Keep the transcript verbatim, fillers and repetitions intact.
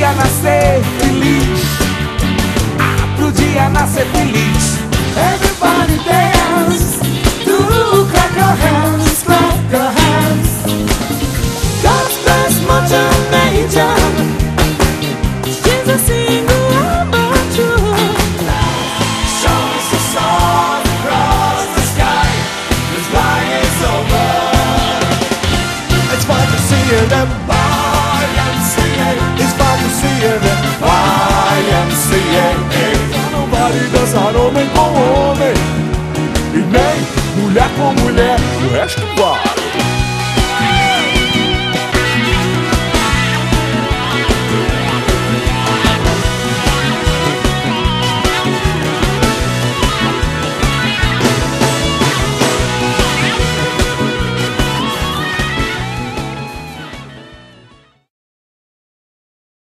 dia nascer feliz. Ah, pro dia nascer feliz. Everybody dance, do clap your hands, clap your hands. God's bless Mother Nature. Jesus sing about you. Show us the sun across the sky. The sky is over. It's fun to see it at Y M C A. It's fun to see it at Y M C A. Nobody dançar homem com homem e nem mulher com mulher. O resto vai.